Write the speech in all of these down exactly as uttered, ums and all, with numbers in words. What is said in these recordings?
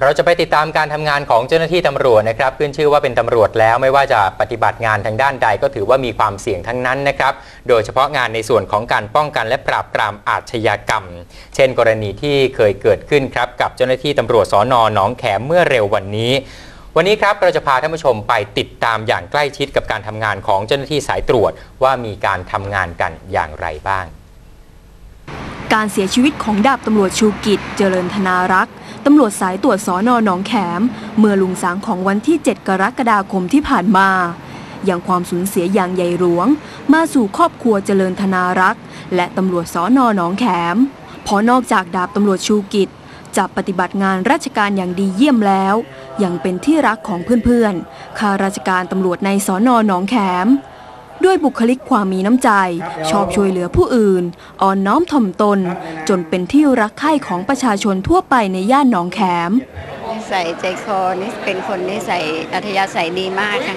เราจะไปติดตามการทำงานของเจ้าหน้าที่ตำรวจนะครับขึ้นชื่อว่าเป็นตำรวจแล้วไม่ว่าจะปฏิบัติงานทางด้านใดก็ถือว่ามีความเสี่ยงทั้งนั้นนะครับโดยเฉพาะงานในส่วนของการป้องกันและปราบปรามอาชญากรรมเช่นกรณีที่เคยเกิดขึ้นครับกับเจ้าหน้าที่ตำรวจสน.หนองแขมเมื่อเร็ววันนี้วันนี้ครับเราจะพาท่านผู้ชมไปติดตามอย่างใกล้ชิดกับการทำงานของเจ้าหน้าที่สายตรวจว่ามีการทำงานกันอย่างไรบ้างการเสียชีวิตของดาบตำรวจชูกิจเจริญธนารักษ์ตำรวจสายตรวจสน.หนองแขมเมื่อลุงสางของวันที่เจ็ดกรกฎาคมที่ผ่านมาอย่างความสูญเสียอย่างใหญ่หลวงมาสู่ครอบครัวเจริญธนารักษ์และตำรวจสน.หนองแขมเพราะนอกจากดาบตำรวจชูกิจจะปฏิบัติงานราชการอย่างดีเยี่ยมแล้วยังเป็นที่รักของเพื่อนๆข้าราชการตำรวจในสน.หนองแขมด้วยบุคลิกความมีน้ำใจชอบช่วยเหลือผู้อื่นอ่อนน้อมถ่อมตนจนเป็นที่รักใคร่ของประชาชนทั่วไปในย่านหนองแขมนิสัยใจคอนี่เป็นคนนิสัยอัธยาศัยดีมากค่ะ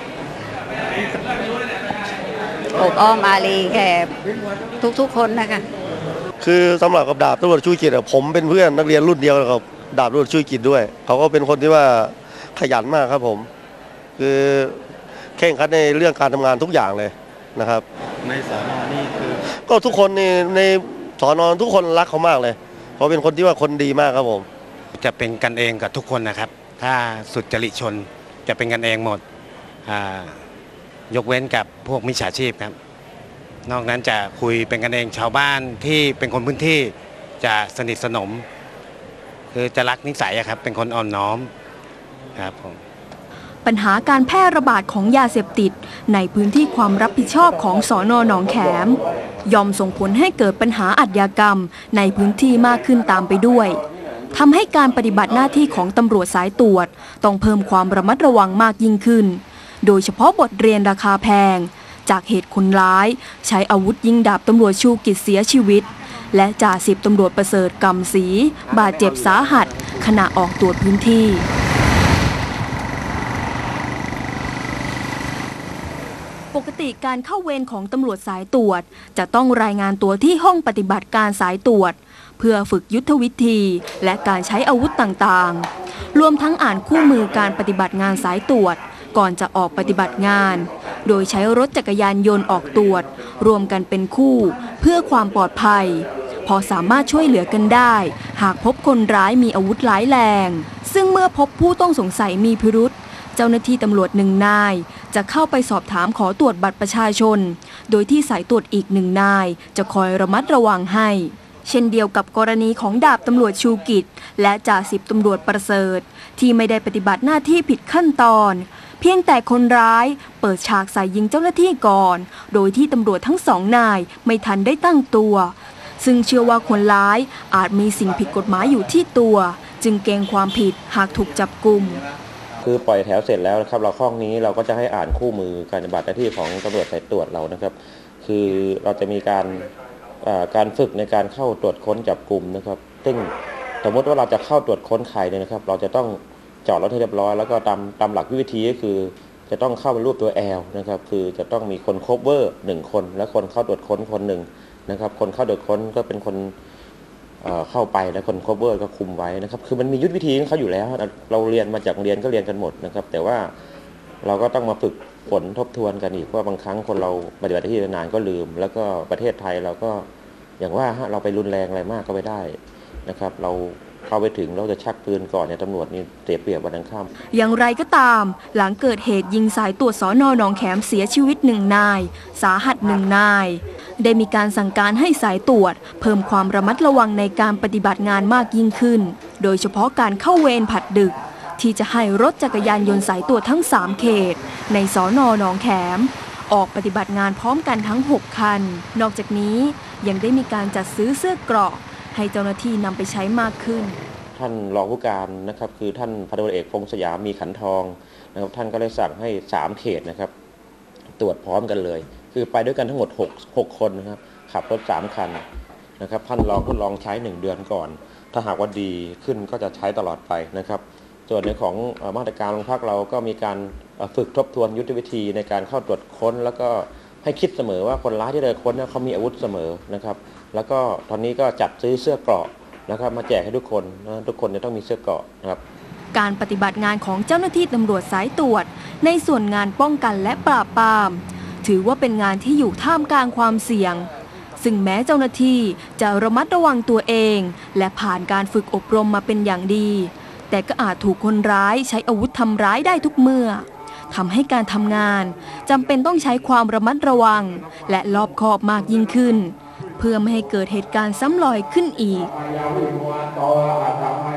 อบอ้อมอารีแก่ทุกๆคนนะคะคือสำหรับกับดาบตำรวจชูกิจผมเป็นเพื่อนนักเรียนรุ่นเดียวกับดาบตำรวจชูกิจด้วยเขาก็เป็นคนที่ว่าขยันมากครับผมคือเข่งขันในเรื่องการทำงานทุกอย่างเลยนะครับในสน.นี่คือก็ทุกคนในในสน.ทุกคนรักเขามากเลยเขาเป็นคนที่ว่าคนดีมากครับผมจะเป็นกันเองกับทุกคนนะครับถ้าสุจริตชนจะเป็นกันเองหมดยกเว้นกับพวกมิจฉาชีพครับนอกนั้นจะคุยเป็นกันเองชาวบ้านที่เป็นคนพื้นที่จะสนิทสนมคือจะรักนิสัยครับเป็นคนอ่อนน้อมครับผมปัญหาการแพร่ระบาดของยาเสพติดในพื้นที่ความรับผิดชอบของสน.หนองแขมย่อมส่งผลให้เกิดปัญหาอาชญากรรมในพื้นที่มากขึ้นตามไปด้วยทำให้การปฏิบัติหน้าที่ของตำรวจสายตรวจต้องเพิ่มความระมัดระวังมากยิ่งขึ้นโดยเฉพาะบทเรียนราคาแพงจากเหตุคนร้ายใช้อาวุธยิงดาบตำรวจชูกิจเสียชีวิตและจ่าสิบตำรวจประเสริฐกำศรีบาดเจ็บสาหัสขณะออกตรวจพื้นที่ปกติการเข้าเวรของตำรวจสายตรวจจะต้องรายงานตัวที่ห้องปฏิบัติการสายตรวจเพื่อฝึกยุทธวิธีและการใช้อาวุธต่างๆรวมทั้งอ่านคู่มือการปฏิบัติงานสายตรวจก่อนจะออกปฏิบัติงานโดยใช้รถจักรยานยนต์ออกตรวจรวมกันเป็นคู่เพื่อความปลอดภัยพอสามารถช่วยเหลือกันได้หากพบคนร้ายมีอาวุธร้ายแรงซึ่งเมื่อพบผู้ต้องสงสัยมีพิรุธเจ้าหน้าที่ตำรวจหนึ่งนายจะเข้าไปสอบถามขอตรวจบัตรประชาชนโดยที่สายตรวจอีกหนึ่งนายจะคอยระมัดระวังให้เช่นเดียวกับกรณีของดาบตำรวจชูกิจและจ่าสิบตำรวจประเสริฐที่ไม่ได้ปฏิบัติหน้าที่ผิดขั้นตอนเพียงแต่คนร้ายเปิดฉากใส่ยิงเจ้าหน้าที่ก่อนโดยที่ตำรวจทั้งสองนายไม่ทันได้ตั้งตัวซึ่งเชื่อว่าคนร้ายอาจมีสิ่งผิดกฎหมายอยู่ที่ตัวจึงเกรงความผิดหากถูกจับกุมคือปล่อยแถวเสร็จแล้วนะครับเราข้องนี้เราก็จะให้อ่านคู่มือการปฏิบัติหน้าที่ของตำรวจสายตรวจเรานะครับคือเราจะมีการการฝึกในการเข้าตรวจค้นจับกุมนะครับซึ่งสมมติว่าเราจะเข้าตรวจค้นใครเนี่ยนะครับเราจะต้องจอดรถให้เรียบร้อยแล้วก็ตามตามหลักวิธีก็คือจะต้องเข้าเป็นรูปตัว L นะครับคือจะต้องมีคนโคเวอร์หนึ่งคนและคนเข้าตรวจค้นคนหนึ่งนะครับคนเข้าตรวจค้นก็เป็นคนเข้าไปแล้วคนโคเวอร์ก็คุมไว้นะครับคือมันมียุทธวิธีของเขาอยู่แล้วเราเรียนมาจากเรียนก็เรียนกันหมดนะครับแต่ว่าเราก็ต้องมาฝึกฝนทบทวนกันอีกว่าบางครั้งคนเราปฏิบัติหน้าที่นานก็ลืมแล้วก็ประเทศไทยเราก็อย่างว่าเราไปรุนแรงอะไรมากก็ไม่ได้นะครับเราเข้าไปถึงเราจะชักปืนก่อนเนี่ยตำรวจนี่เสียเปรียบวันนั้นข้ามอย่างไรก็ตามหลังเกิดเหตุยิงสายตรวจสน.หนองแขมเสียชีวิตหนึ่งนายสาหัสหนึ่งนายได้มีการสั่งการให้สายตรวจเพิ่มความระมัดระวังในการปฏิบัติงานมากยิ่งขึ้นโดยเฉพาะการเข้าเวรผัดดึกที่จะให้รถจักรยานยนต์สายตรวจทั้งสามเขตในสน.หนองแขมออกปฏิบัติงานพร้อมกันทั้งหกคันนอกจากนี้ยังได้มีการจัดซื้อเสื้อเกราะให้เจ้าหน้าที่นำไปใช้มากขึ้นท่านรองผู้การนะครับคือท่านพันตำรวจเอกพงษ์สยามมีขันทองนะครับท่านก็เลยสั่งให้สามเขตนะครับตรวจพร้อมกันเลยคือไปด้วยกันทั้งหมดหก หกคนนะครับขับรถสามคันนะครับท่านรองทดลองใช้หนึ่งเดือนก่อนถ้าหากว่าดีขึ้นก็จะใช้ตลอดไปนะครับส่วนในของมาตรการโรงพักเราก็มีการฝึกทบทวนยุทธวิธีในการเข้าตรวจค้นแล้วก็ให้คิดเสมอว่าคนร้ายที่เดินค้นเขามีอาวุธเสมอนะครับแล้วก็ตอนนี้ก็จัดซื้อเสื้อเกราะนะครับมาแจกให้ทุกคนนะทุกคนจะต้องมีเสื้อเกราะนะครับการปฏิบัติงานของเจ้าหน้าที่ตำรวจสายตรวจในส่วนงานป้องกันและปราบปรามถือว่าเป็นงานที่อยู่ท่ามกลางความเสี่ยงซึ่งแม้เจ้าหน้าที่จะระมัดระวังตัวเองและผ่านการฝึกอบรมมาเป็นอย่างดีแต่ก็อาจถูกคนร้ายใช้อาวุธทำร้ายได้ทุกเมื่อทำให้การทำงานจำเป็นต้องใช้ความระมัดระวังและรอบคอบมากยิ่งขึ้นเพื่อไม่ให้เกิดเหตุการณ์ซ้ำรอยขึ้นอีก